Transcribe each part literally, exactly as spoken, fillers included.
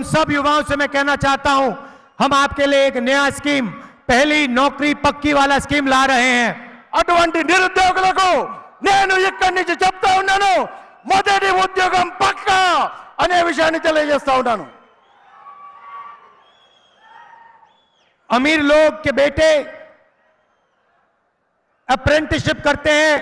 सब युवाओं से मैं कहना चाहता हूं, हम आपके लिए एक नया स्कीम, पहली नौकरी पक्की वाला स्कीम ला रहे हैं। అటువంటి నిరుద్యోగులకు నేను ఇక్కడి నుంచి చెప్తా ఉన్నాను, మొదటి ఉద్యోగం పక్కా అనే విషయాన్ని తెలియజేస్తా ఉన్నాను। अमीर लोग के बेटे अप्रेंटिसशिप करते हैं,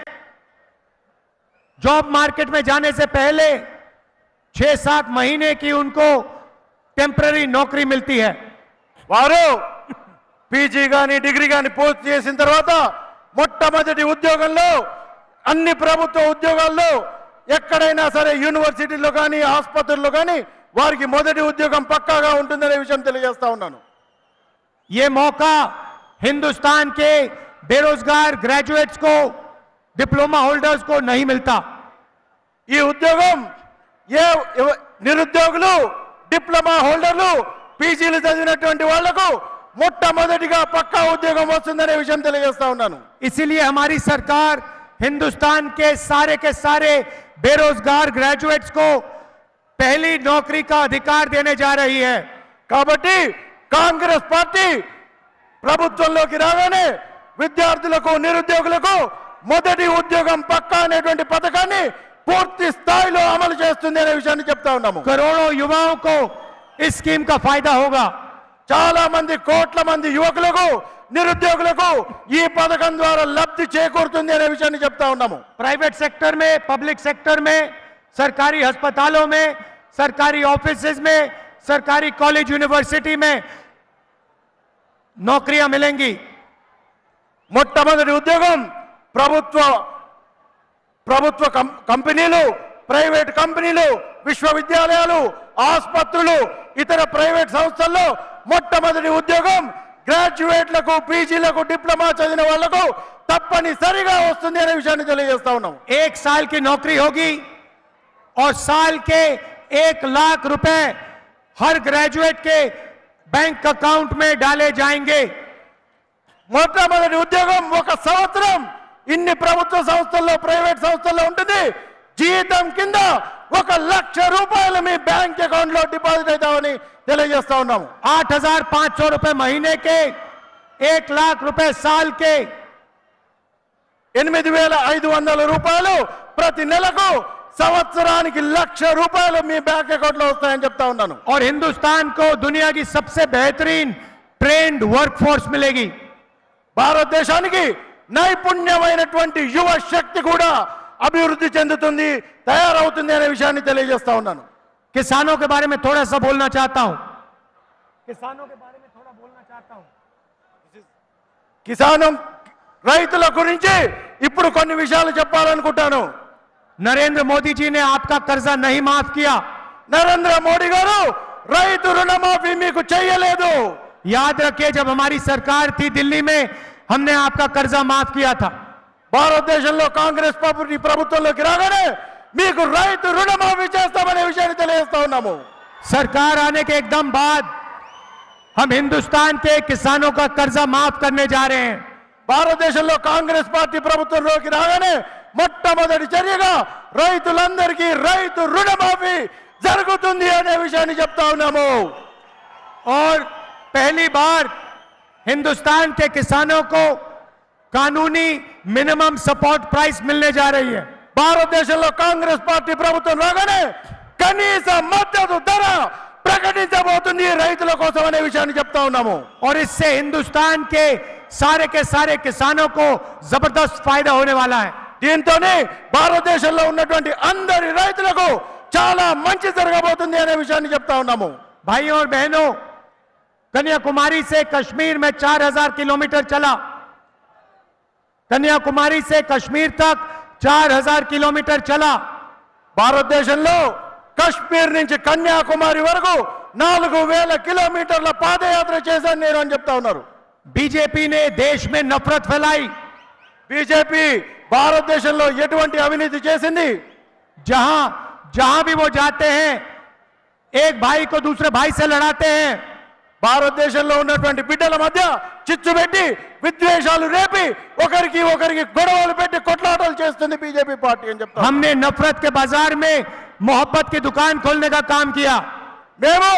जॉब मार्केट में जाने से पहले छह सात महीने की उनको टेम्पररी नौकरी मिलती है। వారు పీజీ గాని డిగ్రీ గాని పూర్తి చేసిన తర్వాత మొట్టమొదటి ఉద్యోగంలో అన్ని ప్రభుత్వ ఉద్యోగాల్లో ఎక్కడైనా సరే యూనివర్సిటీలో గాని ఆసుపత్రుల్లో గాని వారికి మొదటి ఉద్యోగం పక్కాగా ఉంటుందనే విషయం తెలియజేస్తా ఉన్నాను। ये मौका हिंदुस्तान के बेरोजगार ग्रेजुएट्स को, डिप्लोमा होल्डर्स को नहीं मिलता। ఈ ఉద్యోగం ఏ నిరుద్యోగులు, డిప్లొమా హోల్డర్లు, పీజీలు చదివినటువంటి వాళ్లకు మొట్టమొదటిగా పక్కా ఉద్యోగం వస్తుందనే విషయం తెలియజేస్తా ఉన్నాను। इसीलिए हमारी सरकार हिंदुस्तान के सारे के सारे बेरोजगार ग्रेजुएट्स को पहली नौकरी का अधिकार देने जा रही है। కాబట్టి కాంగ్రెస్ పార్టీ ప్రభుత్వంలోకి రాగానే విద్యార్థులకు, నిరుద్యోగులకు మొదటి ఉద్యోగం పక్కా అనేటువంటి పథకాన్ని పూర్తి స్థాయిలో అమలు చేస్తుంది అనే విషయాన్ని చెప్తా ఉన్నాము। करोड़ों युवाओं को इस स्कीम का फायदा होगा। చాలా మంది కోట్ల మంది యువకులకు, నిరుద్యోగులకు ఈ పథకం ద్వారా లబ్ధి చేకూరుతుంది అనే విషయాన్ని చెప్తా ఉన్నాము। प्राइवेट सेक्टर में, पब्लिक सेक्टर में, सरकारी अस्पतालों में, सरकारी ऑफिसेज में, सरकारी कॉलेज यूनिवर्सिटी में नौकरियां मिलेंगी। మొట్టమొదటి ఉద్యోగం ప్రభుత్వ ప్రభుత్వ కంపెనీలు, ప్రైవేట్ కంపెనీలు, విశ్వవిద్యాలయాలు, ఆసుపత్రులు, ఇతర ప్రైవేట్ సంస్థల్లో మొట్టమొదటి ఉద్యోగం గ్రాడ్యుయేట్లకు, పీజీలకు, డిప్లొమా చదివిన వాళ్లకు తప్పనిసరిగా వస్తుంది అనే విషయాన్ని తెలియజేస్తా ఉన్నాం। एक साल की नौकरी होगी और साल के एक लाख रुपए हर ग्रेजुएट के बैंक अकाउंट में डाले जाएंगे। మొట్టమొదటి ఉద్యోగం ఒక సంవత్సరం ఇన్ని ప్రభుత్వ సంస్థల్లో, ప్రైవేట్ సంస్థల్లో ఉంటుంది। జీతం కింద ఒక లక్ష రూపాయలు మీ బ్యాంక్ అకౌంట్ లో డిపాజిట్ అవుతామని తెలియజేస్తా ఉన్నాము। आठ हजार पांच सौ रुपए महीने के, एक लाख रुपए साल के, ఎనిమిది వేల ఐదు వందల రూపాయలు ప్రతి నెలకు, సంవత్సరానికి లక్ష రూపాయలు మీ బ్యాంక్ అకౌంట్ లో వస్తాయని చెప్తా ఉన్నాను। और हिंदुस्तान को दुनिया की सबसे बेहतरीन ट्रेंड वर्कफोर्स मिलेगी। భారతదేశానికి నైపుణ్యమైనటువంటి యువ శక్తి కూడా అభివృద్ధి చెందుతుంది, తయారవుతుంది అనే విషయాన్ని తెలియజేస్తా ఉన్నాను। किसानों के बारे में थोड़ा सा बोलना चाहता हूं किसानों के बारे में थोड़ा बोलना चाहता हूं కిసానం రైతుల గురించి ఇప్పుడు కొన్ని విషయాలు చెప్పాలనుకుంటాను। नरेंद्र मोदी जी ने आपका कर्जा नहीं माफ किया। నరేంద్ర మోడీ గారు రైతు రుణమాఫీ మీకు చేయలేదు। याद रखिए, जब हमारी सरकार थी दिल्ली में, हमने आपका कर्जा माफ किया था। భారతదేశంలో కాంగ్రెస్ పార్టీ ప్రభుత్వంలోకి రాగానే మీకు రైతు రుణమాఫీ చేస్తామనే విషయాన్ని తెలియజేస్తా ఉన్నాము। सरकार आने के एकदम बाद हम हिंदुस्तान के किसानों का कर्जा माफ करने जा रहे हैं। భారతదేశంలో కాంగ్రెస్ పార్టీ ప్రభుత్వంలోకి రాగానే మొట్టమొదటి చర్యగా రైతులందరికీ రైతు రుణమాఫీ జరుగుతుంది అనే విషయాన్ని చెప్తా ఉన్నాము। और पहली बार हिंदुस्तान के किसानों को कानूनी मिनिमम सपोर्ट प्राइस मिलने जा रही है। భారతదేశంలో కాంగ్రెస్ పార్టీ ప్రభుత్వం రాగానే కనీస మద్దతు ధర ప్రకటించబోతుంది రైతుల కోసం అనే విషయాన్ని చెప్తా ఉన్నాము। और इससे हिंदुस्तान के सारे के सारे किसानों को जबरदस्त फायदा होने वाला है। దీంతోనే భారతదేశంలో ఉన్నటువంటి అందరి రైతులకు చాలా మంచి జరగబోతుంది అనే విషయాన్ని చెప్తా ఉన్నాము। भाइयों और बहनों, कन्याकुमारी से कश्मीर में चार हजार किलोमीटर चला। कन्याकुमारी से कश्मीर तक चार हजार किलोमीटर चला। భారతదేశంలో కశ్మీర్ నుంచి కన్యాకుమారి వరకు నాలుగు వేల కిలోమీటర్ల పాదయాత్ర చేశాను నేను అని చెప్తా ఉన్నారు। बीजेपी ने देश में नफरत फैलाई। బీజేపీ భారతదేశంలో ఎటువంటి అవినీతి చేసింది? जहां जहां भी वो जाते हैं, एक भाई को दूसरे भाई से लड़ाते हैं। భారతదేశంలో ఉన్నటువంటి బిడ్డల మధ్య చిచ్చు పెట్టి, విద్వేషాలు రేపి, ఒకరికి ఒకరికి గొడవలు పెట్టి కొట్లాటలు చేస్తుంది బీజేపీ పార్టీ అని చెప్తా। हमने नफरत के बाजार में मोहब्बत की दुकान खोलने का काम किया। మేము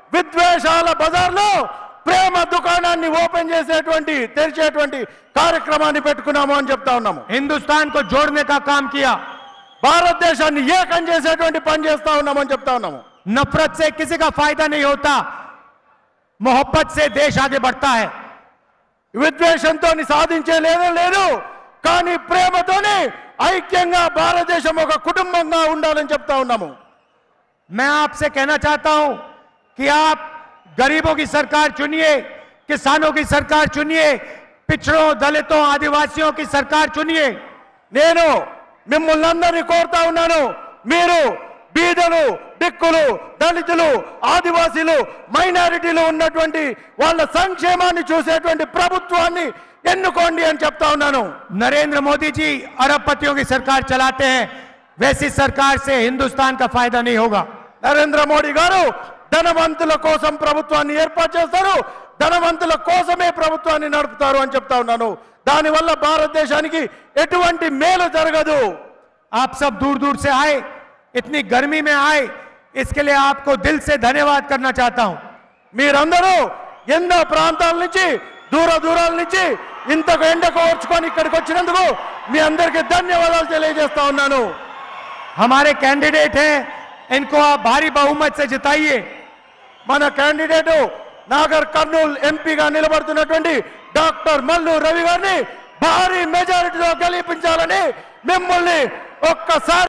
విద్వేషాల బజార్లో ప్రేమ దుకాణాన్ని ఓపెన్ చేసేటువంటి తెరిచేటువంటి కార్యక్రమాన్ని పెట్టుకున్నాము అని చెప్తా ఉన్నాము. हिंदुस्तान को जोड़ने का काम किया, భారతదేశాన్ని ఏకం చేసేటువంటి పని చేస్తా ఉన్నాము అని చెప్తా ఉన్నాము. नफरत से किसी का फायदा नहीं होता, मोहब्बत से देश आगे बढ़ता है. విద్వేషంతో సాధించే లేదే లేదు, కానీ ప్రేమతోనే ఐక్యంగా భారతదేశం ఒక కుటుంబంగా ఉండాలని చెప్తా ఉన్నాము. मैं आपसे कहना चाहता हूं कि आप गरीबों की सरकार चुनिए, किसानों की सरकार चुनिए, पिछड़ों, दलितों, आदिवासियों की सरकार चुनिए. నేను మిమ్మల్ని అందరినీ కోరుతా ఉన్నాను, మీరు బీదలు, దిక్కులు, దళితులు, ఆదివాసీలు, మైనారిటీలు ఉన్నటువంటి వాళ్ళ సంక్షేమాన్ని చూసేటువంటి ప్రభుత్వాన్ని ఎన్నుకోండి అని చెప్తా ఉన్నాను. नरेंद्र मोदी जी अरबपतियों की सरकार चलाते हैं, वैसी सरकार से हिंदुस्तान का फायदा नहीं होगा. నరేంద్ర మోడీ గారు ధనవంతుల కోసం ప్రభుత్వాన్ని ఏర్పాటు చేస్తారు, ధనవంతుల కోసమే ప్రభుత్వాన్ని నడుపుతారు అని చెప్తా ఉన్నాను. దానివల్ల భారతదేశానికి ఎటువంటి మేలు జరగదు. आप सब दूर दूर से आए, इतनी गर्मी में आए, इसके लिए आपको दिल से धन्यवाद करना चाहता हूं. మీరందరూ ఎన్నో ప్రాంతాల నుంచి, దూర దూరాల నుంచి ఇంతకు ఎండకు ఓర్చుకొని ఇక్కడికి వచ్చినందుకు మీ అందరికీ ధన్యవాదాలు తెలియజేస్తా ఉన్నాను. हमारे कैंडिडेट हैं, इनको आप भारी बहुमत से जिताइए. మన క్యాండిడేట్ నాగర్ కర్నూల్ ఎంపీగా నిలబడుతున్నటువంటి డాక్టర్ మల్లు రవి గారిని భారీ మెజారిటీతో గెలిపించాలని మిమ్మల్ని ఒక్కసారి